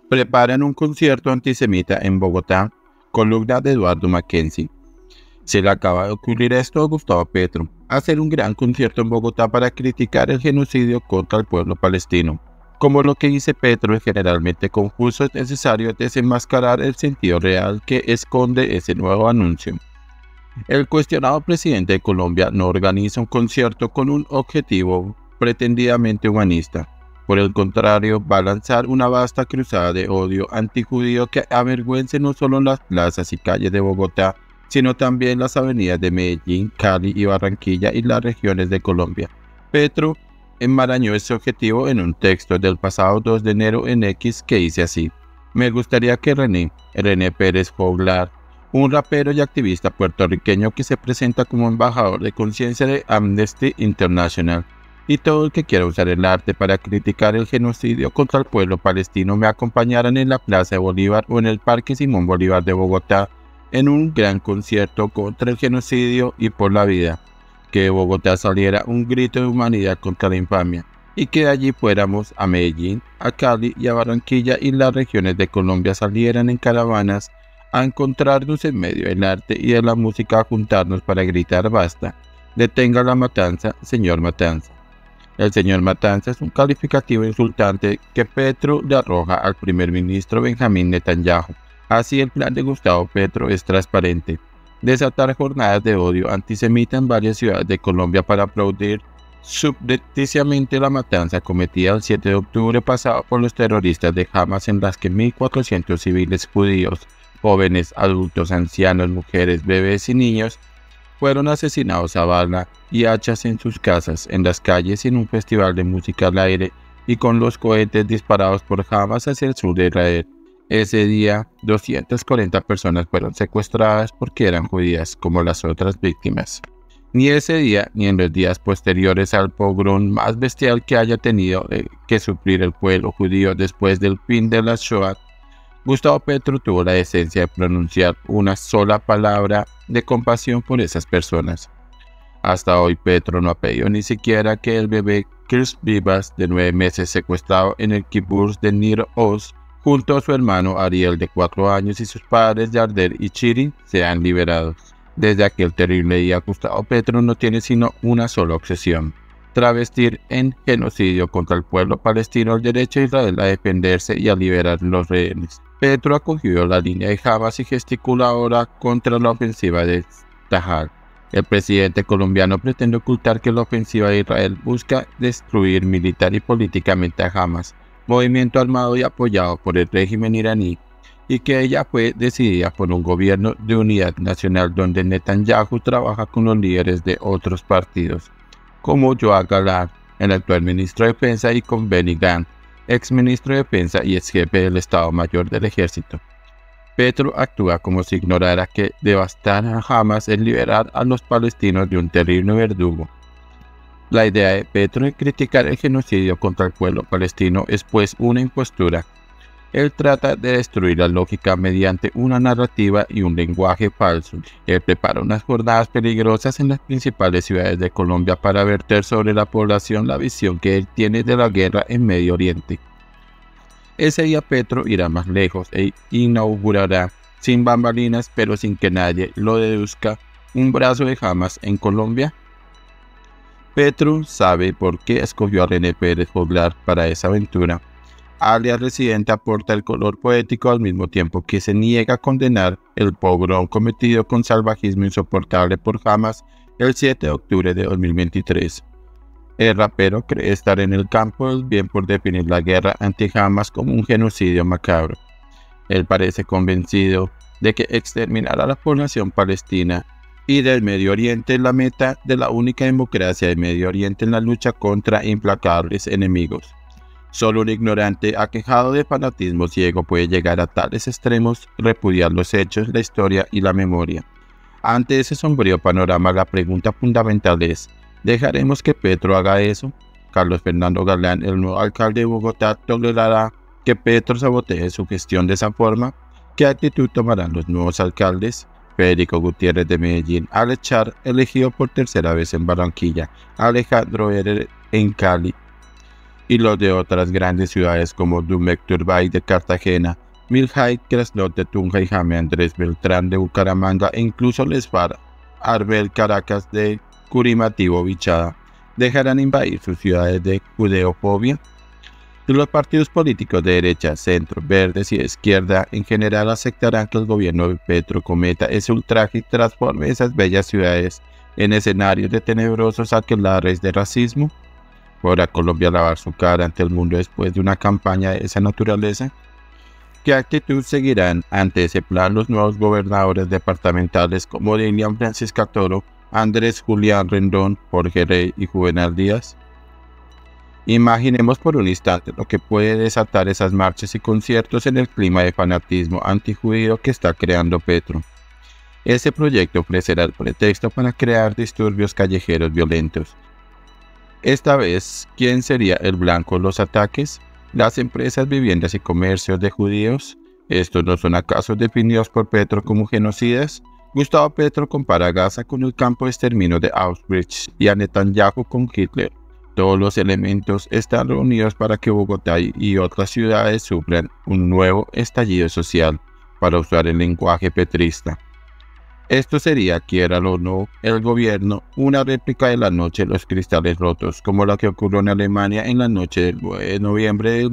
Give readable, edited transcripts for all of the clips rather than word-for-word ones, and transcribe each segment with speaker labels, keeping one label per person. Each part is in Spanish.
Speaker 1: Preparan un concierto antisemita en Bogotá, columna de Eduardo Mackenzie. Se le acaba de ocurrir esto a Gustavo Petro, hacer un gran concierto en Bogotá para criticar el genocidio contra el pueblo palestino. Como lo que dice Petro es generalmente confuso, es necesario desenmascarar el sentido real que esconde ese nuevo anuncio. El cuestionado presidente de Colombia no organiza un concierto con un objetivo pretendidamente humanista. Por el contrario, va a lanzar una vasta cruzada de odio antijudío que avergüence no solo las plazas y calles de Bogotá, sino también las avenidas de Medellín, Cali y Barranquilla y las regiones de Colombia. Petro enmarañó ese objetivo en un texto del pasado 2 de enero en X que dice así: me gustaría que René Pérez Joglar, un rapero y activista puertorriqueño que se presenta como embajador de conciencia de Amnesty International, y todo el que quiera usar el arte para criticar el genocidio contra el pueblo palestino me acompañaran en la Plaza de Bolívar o en el Parque Simón Bolívar de Bogotá en un gran concierto contra el genocidio y por la vida. Que de Bogotá saliera un grito de humanidad contra la infamia y que de allí fuéramos a Medellín, a Cali y a Barranquilla y las regiones de Colombia salieran en caravanas a encontrarnos en medio del arte y de la música, a juntarnos para gritar basta, detenga la matanza, señor Matanza. El señor Matanza es un calificativo insultante que Petro le arroja al primer ministro Benjamín Netanyahu. Así el plan de Gustavo Petro es transparente: desatar jornadas de odio antisemita en varias ciudades de Colombia para aplaudir subrepticiamente la matanza cometida el 7 de octubre pasado por los terroristas de Hamas, en las que 1.400 civiles judíos, jóvenes, adultos, ancianos, mujeres, bebés y niños fueron asesinados a bala y hachas en sus casas, en las calles y en un festival de música al aire y con los cohetes disparados por Hamas hacia el sur de Israel. Ese día, 240 personas fueron secuestradas porque eran judías, como las otras víctimas. Ni ese día ni en los días posteriores al pogrom más bestial que haya tenido que sufrir el pueblo judío después del fin de la Shoah, Gustavo Petro tuvo la decencia de pronunciar una sola palabra de compasión por esas personas. Hasta hoy Petro no ha pedido ni siquiera que el bebé Chris Vivas, de 9 meses, secuestrado en el kibbutz de Nir Oz, junto a su hermano Ariel de 4 años y sus padres Yarder y Chiri, sean liberados. Desde aquel terrible día, Gustavo Petro no tiene sino una sola obsesión: travestir en genocidio contra el pueblo palestino el derecho de Israel a defenderse y a liberar los rehenes. Petro acogió la línea de Hamas y gesticula ahora contra la ofensiva de Tzahal. El presidente colombiano pretende ocultar que la ofensiva de Israel busca destruir militar y políticamente a Hamas, movimiento armado y apoyado por el régimen iraní, y que ella fue decidida por un gobierno de unidad nacional donde Netanyahu trabaja con los líderes de otros partidos, como Yoav Gallant, el actual ministro de Defensa, y con Benny Gantz, ex ministro de Defensa y ex jefe del Estado Mayor del Ejército. Petro actúa como si ignorara que devastar a Hamas es liberar a los palestinos de un terrible verdugo. La idea de Petro de criticar el genocidio contra el pueblo palestino es pues una impostura. Él trata de destruir la lógica mediante una narrativa y un lenguaje falso. Él prepara unas jornadas peligrosas en las principales ciudades de Colombia para verter sobre la población la visión que él tiene de la guerra en Medio Oriente. Ese día Petro irá más lejos e inaugurará, sin bambalinas pero sin que nadie lo deduzca, un brazo de Hamas en Colombia. Petro sabe por qué escogió a René Pérez Joglar para esa aventura. Alias Residente aporta el color poético al mismo tiempo que se niega a condenar el pogrom cometido con salvajismo insoportable por Hamas el 7 de octubre de 2023. El rapero cree estar en el campo del bien por definir la guerra anti-Hamas como un genocidio macabro. Él parece convencido de que exterminar a la población palestina y del Medio Oriente es la meta de la única democracia de Medio Oriente en la lucha contra implacables enemigos. Solo un ignorante aquejado de fanatismo ciego puede llegar a tales extremos, repudiar los hechos, la historia y la memoria. Ante ese sombrío panorama, la pregunta fundamental es: ¿dejaremos que Petro haga eso? Carlos Fernando Galán, el nuevo alcalde de Bogotá, ¿tolerará que Petro sabotee su gestión de esa forma? ¿Qué actitud tomarán los nuevos alcaldes? Federico Gutiérrez de Medellín, Alex Char, elegido por tercera vez en Barranquilla, Alejandro Herer en Cali, y los de otras grandes ciudades como Dumek Turbay de Cartagena, Milhait Creslot de Tunja y Jaime Andrés Beltrán de Bucaramanga e incluso Lesfar Arbel Caracas de Curimativo Bichada dejarán invadir sus ciudades de judeofobia. Los partidos políticos de derecha, centro, verdes y de izquierda en general aceptarán que el gobierno de Petro cometa ese ultraje y transforme esas bellas ciudades en escenarios de tenebrosos aquelarres de racismo. ¿Podrá Colombia lavar su cara ante el mundo después de una campaña de esa naturaleza? ¿Qué actitud seguirán ante ese plan los nuevos gobernadores departamentales como Lilian Francisca Toro, Andrés Julián Rendón, Jorge Rey y Juvenal Díaz? Imaginemos por un instante lo que puede desatar esas marchas y conciertos en el clima de fanatismo antijudío que está creando Petro. Ese proyecto ofrecerá el pretexto para crear disturbios callejeros violentos. Esta vez, ¿quién sería el blanco de los ataques? ¿Las empresas, viviendas y comercios de judíos? ¿Estos no son acaso definidos por Petro como genocidas? Gustavo Petro compara a Gaza con el campo de exterminio de Auschwitz y a Netanyahu con Hitler. Todos los elementos están reunidos para que Bogotá y otras ciudades sufran un nuevo estallido social, para usar el lenguaje petrista. Esto sería, quiera o no, el gobierno, una réplica de la noche de los cristales rotos, como la que ocurrió en Alemania en la noche del 9 de noviembre de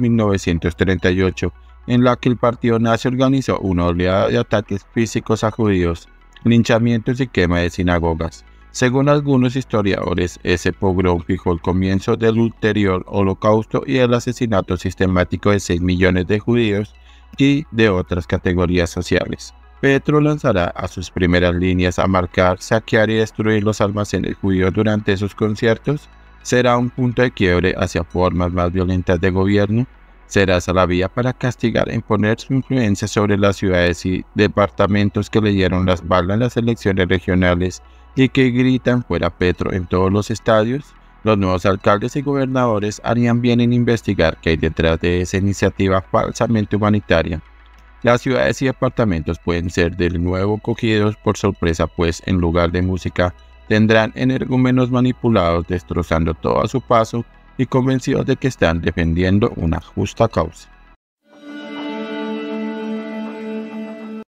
Speaker 1: 1938, en la que el partido nazi organizó una oleada de ataques físicos a judíos, linchamientos y quema de sinagogas. Según algunos historiadores, ese pogrom fijó el comienzo del ulterior holocausto y el asesinato sistemático de 6 millones de judíos y de otras categorías sociales. Petro lanzará a sus primeras líneas a marcar, saquear y destruir los almacenes judíos durante esos conciertos. ¿Será un punto de quiebre hacia formas más violentas de gobierno? ¿Será esa la vía para castigar e imponer su influencia sobre las ciudades y departamentos que le dieron la espalda en las elecciones regionales y que gritan fuera Petro en todos los estadios? Los nuevos alcaldes y gobernadores harían bien en investigar qué hay detrás de esa iniciativa falsamente humanitaria. Las ciudades y departamentos pueden ser de nuevo cogidos por sorpresa, pues en lugar de música tendrán energúmenos manipulados destrozando todo a su paso y convencidos de que están defendiendo una justa causa.